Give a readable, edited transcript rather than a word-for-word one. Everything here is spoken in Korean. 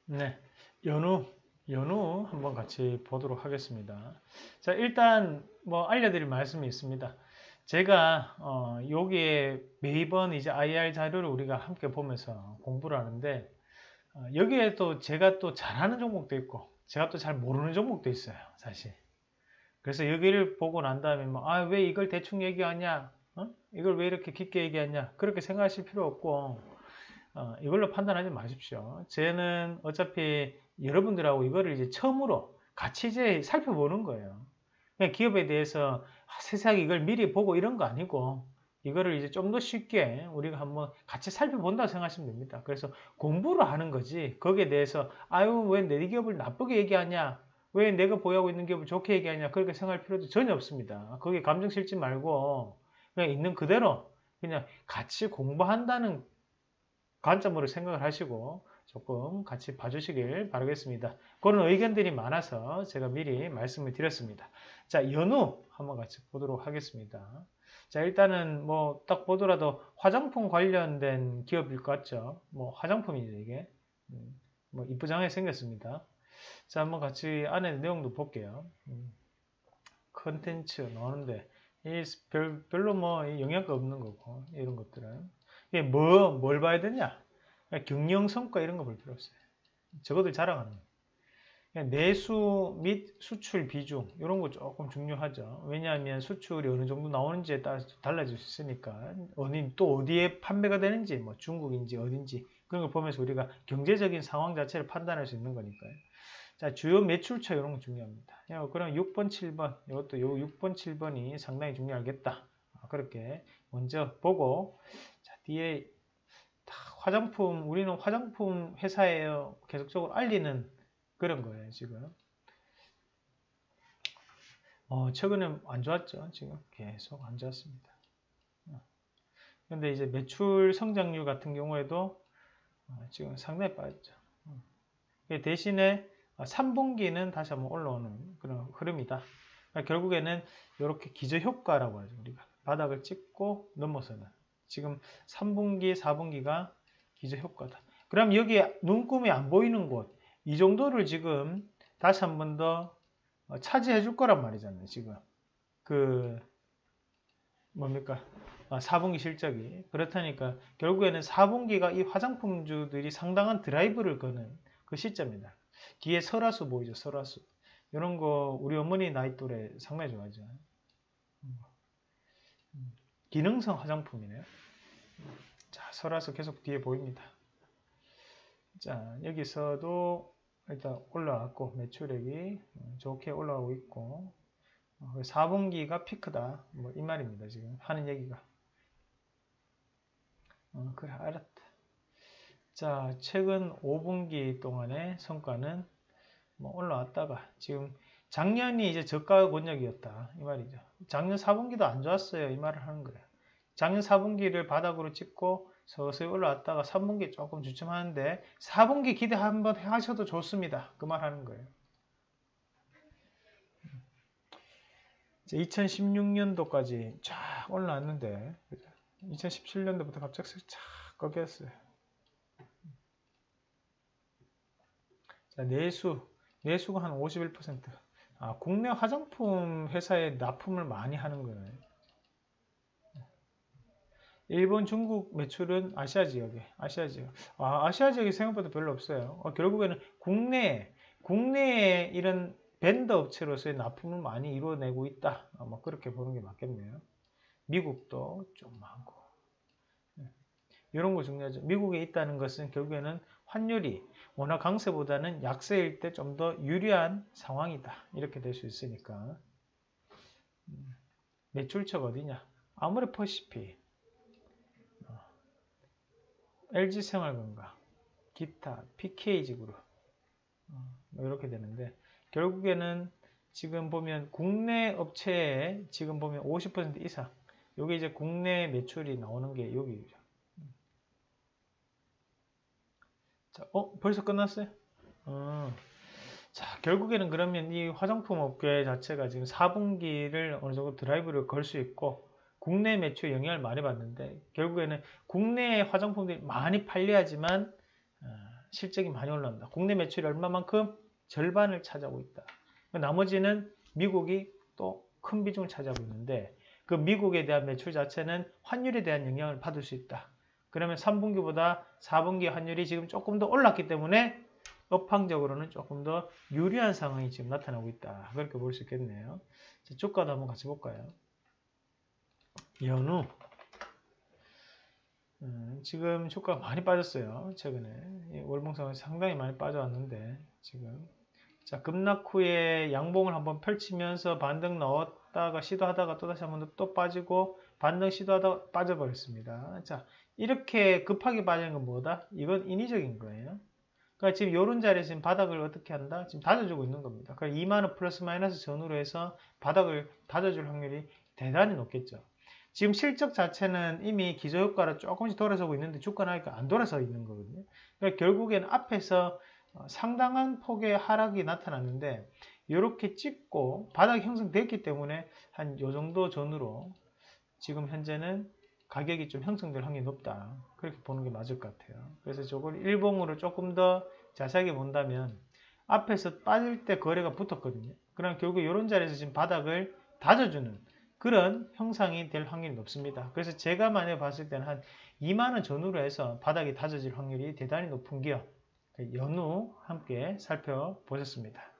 네, 연우 한번 같이 보도록 하겠습니다. 자, 일단 뭐 알려드릴 말씀이 있습니다. 제가 여기에 매번 이제 IR 자료를 우리가 함께 보면서 공부를 하는데 여기에 또 제가 또 잘하는 종목도 있고 제가 또 잘 모르는 종목도 있어요, 사실. 그래서 여기를 보고 난 다음에 뭐, 왜 이걸 대충 얘기하냐? 이걸 왜 이렇게 깊게 얘기하냐? 그렇게 생각하실 필요 없고 이걸로 판단하지 마십시오. 쟤는 어차피 여러분들하고 이거를 이제 처음으로 같이 이제 살펴보는 거예요. 그냥 기업에 대해서 세세하게 이걸 미리 보고 이런 거 아니고 이거를 이제 좀 더 쉽게 우리가 한번 같이 살펴본다고 생각하시면 됩니다. 그래서 공부를 하는 거지 거기에 대해서 아유 왜 내 기업을 나쁘게 얘기하냐 왜 내가 보유하고 있는 기업을 좋게 얘기하냐 그렇게 생각할 필요도 전혀 없습니다. 거기에 감정 실지 말고 그냥 있는 그대로 그냥 같이 공부한다는 관점으로 생각을 하시고 조금 같이 봐주시길 바라겠습니다. 그런 의견들이 많아서 제가 미리 말씀을 드렸습니다. 자, 연우 한번 같이 보도록 하겠습니다. 자, 일단은 뭐 딱 보더라도 화장품 관련된 기업일 것 같죠? 뭐 화장품이죠, 이게. 뭐 이쁘장하게 생겼습니다. 자, 한번 같이 안에 내용도 볼게요. 컨텐츠 나오는데 별로 뭐 영향가 없는 거고 이런 것들은 이게 뭘 봐야 되냐? 경영 성과 이런 거 볼 필요 없어요. 저것들 자랑하는 거예요. 내수 및 수출 비중 이런 거 조금 중요하죠. 왜냐하면 수출이 어느 정도 나오는지에 따라서 달라질 수 있으니까 또 어디에 판매가 되는지 뭐 중국인지 어딘지 그런 걸 보면서 우리가 경제적인 상황 자체를 판단할 수 있는 거니까요. 자, 주요 매출처 이런 거 중요합니다. 그럼 6번, 7번 이것도 요 6번, 7번이 상당히 중요하겠다. 그렇게 먼저 보고 자, 뒤에 화장품 우리는 화장품 회사예요. 계속적으로 알리는 그런 거예요, 지금. 최근에 안 좋았죠, 지금. 계속 안 좋았습니다. 근데 이제 매출 성장률 같은 경우에도 지금 상당히 빠졌죠. 대신에 3분기는 다시 한번 올라오는 그런 흐름이다. 결국에는 이렇게 기저효과라고 하죠, 우리가. 바닥을 찍고 넘어서는. 지금 3분기, 4분기가 기저효과다. 그럼 여기에 눈금이 안 보이는 곳, 이 정도를 지금 다시 한 번 더 차지해 줄 거란 말이잖아요, 지금. 뭡니까? 4분기 실적이. 그렇다니까 결국에는 4분기가 이 화장품주들이 상당한 드라이브를 거는 그 시점이다. 뒤에 설화수 보이죠, 설화수. 이런 거 우리 어머니 나이 또래 상당히 좋아하죠. 기능성 화장품이네요. 자, 설화수 계속 뒤에 보입니다. 자, 여기서도 일단 올라왔고 매출액이 좋게 올라오고 있고 4분기가 피크다. 뭐 이 말입니다. 지금 하는 얘기가. 그래 알았다. 자, 최근 5분기 동안의 성과는 뭐 올라왔다가 지금 작년이 이제 저가 권역이었다. 이 말이죠. 작년 4분기도 안 좋았어요. 이 말을 하는 거예요. 작년 4분기를 바닥으로 찍고 서서히 올라왔다가 3분기 조금 주춤하는데 4분기 기대 한번 하셔도 좋습니다. 그 말 하는 거예요. 2016년도까지 쫙 올라왔는데 2017년도부터 갑자기 쫙 꺾였어요. 자, 내수가 한 51%. 국내 화장품 회사에 납품을 많이 하는 거예요. 일본, 중국 매출은 아시아 지역에, 아시아 지역이 생각보다 별로 없어요. 결국에는 국내에 이런 벤더 업체로서의 납품을 많이 이루어내고 있다. 뭐 그렇게 보는 게 맞겠네요. 미국도 좀 많고. 이런 거 중요하죠. 미국에 있다는 것은 결국에는 환율이 원화 강세보다는 약세일 때 좀 더 유리한 상황이다. 이렇게 될 수 있으니까. 매출처가 어디냐? 아모레퍼시픽, LG생활건강, 기타, PK지그룹 이렇게 되는데 결국에는 지금 보면 국내 업체에 지금 보면 50% 이상 여기 이제 국내 매출이 나오는 게 여기죠. 자, 벌써 끝났어요? 자, 결국에는 그러면 이 화장품 업계 자체가 지금 4분기를 어느 정도 드라이브를 걸 수 있고 국내 매출에 영향을 많이 받는데 결국에는 국내 화장품들이 많이 팔려야지만 실적이 많이 올라온다. 국내 매출이 얼마만큼? 절반을 차지하고 있다. 나머지는 미국이 또 큰 비중을 차지하고 있는데 그 미국에 대한 매출 자체는 환율에 대한 영향을 받을 수 있다. 그러면 3분기보다 4분기 환율이 지금 조금 더 올랐기 때문에 업황적으로는 조금 더 유리한 상황이 지금 나타나고 있다. 그렇게 볼 수 있겠네요. 자, 주가도 한번 같이 볼까요? 연우. 지금 주가가 많이 빠졌어요. 최근에. 월봉상은 상당히 많이 빠져왔는데 지금. 자, 급락 후에 양봉을 한번 펼치면서 반등 넣었다가 시도하다가 또다시 한번 또 빠지고 반등 시도하다가 빠져버렸습니다. 자, 이렇게 급하게 빠지는 건 뭐다? 이건 인위적인 거예요. 그러니까 지금 이런 자리에서 지금 바닥을 어떻게 한다? 지금 다져주고 있는 겁니다. 그러니까 2만원 플러스 마이너스 전후로 해서 바닥을 다져줄 확률이 대단히 높겠죠. 지금 실적 자체는 이미 기저효과로 조금씩 돌아서고 있는데 주가는 아직 안 돌아서 있는 거거든요. 그러니까 결국에는 앞에서 상당한 폭의 하락이 나타났는데 이렇게 찍고 바닥이 형성됐기 때문에 한 요 정도 전후로 지금 현재는 가격이 좀 형성될 확률이 높다. 그렇게 보는 게 맞을 것 같아요. 그래서 저걸 일봉으로 조금 더 자세하게 본다면 앞에서 빠질 때 거래가 붙었거든요. 그럼 결국 이런 자리에서 지금 바닥을 다져주는 그런 형상이 될 확률이 높습니다. 그래서 제가 만약에 봤을 때는 한 2만원 전후로 해서 바닥이 다져질 확률이 대단히 높은 기업 연우 함께 살펴보셨습니다.